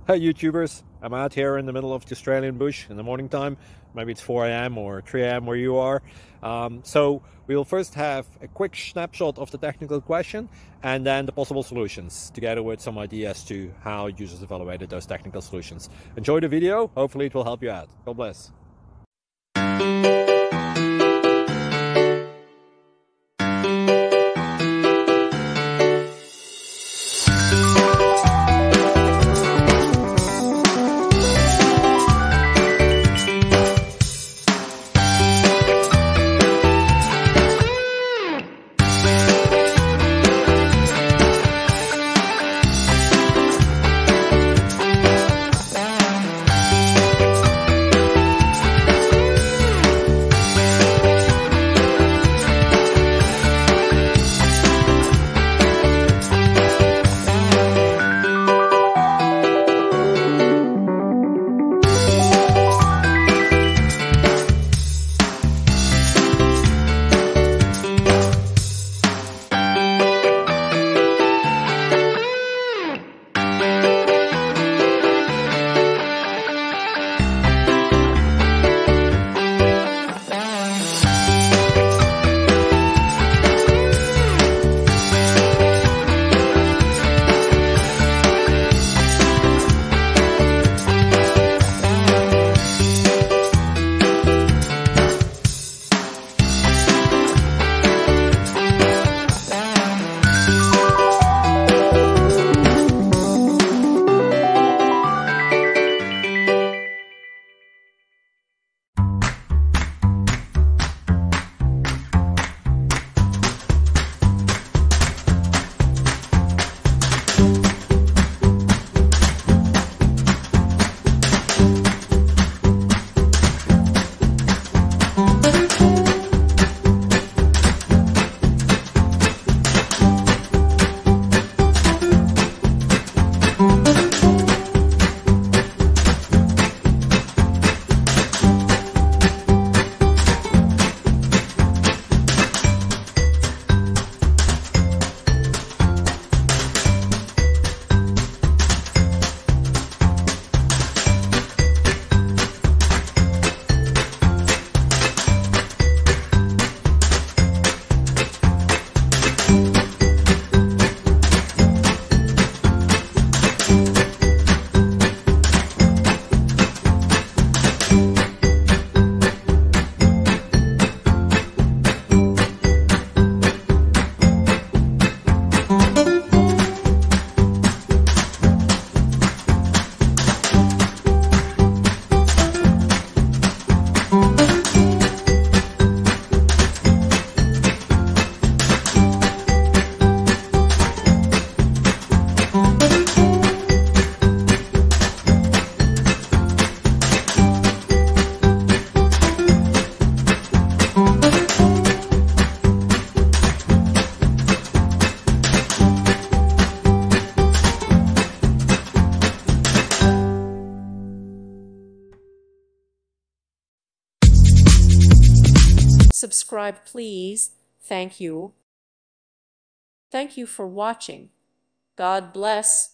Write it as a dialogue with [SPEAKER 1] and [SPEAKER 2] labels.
[SPEAKER 1] Hey YouTubers, I'm out here in the middle of the Australian bush in the morning time. Maybe it's 4 a.m. or 3 a.m. where you are. So we'll first have a quick snapshot of the technical question and then the possible solutions, together with some ideas to how users evaluated those technical solutions. Enjoy the video, hopefully it will help you out. God bless.
[SPEAKER 2] Subscribe, please. Thank you. Thank you for watching. God bless.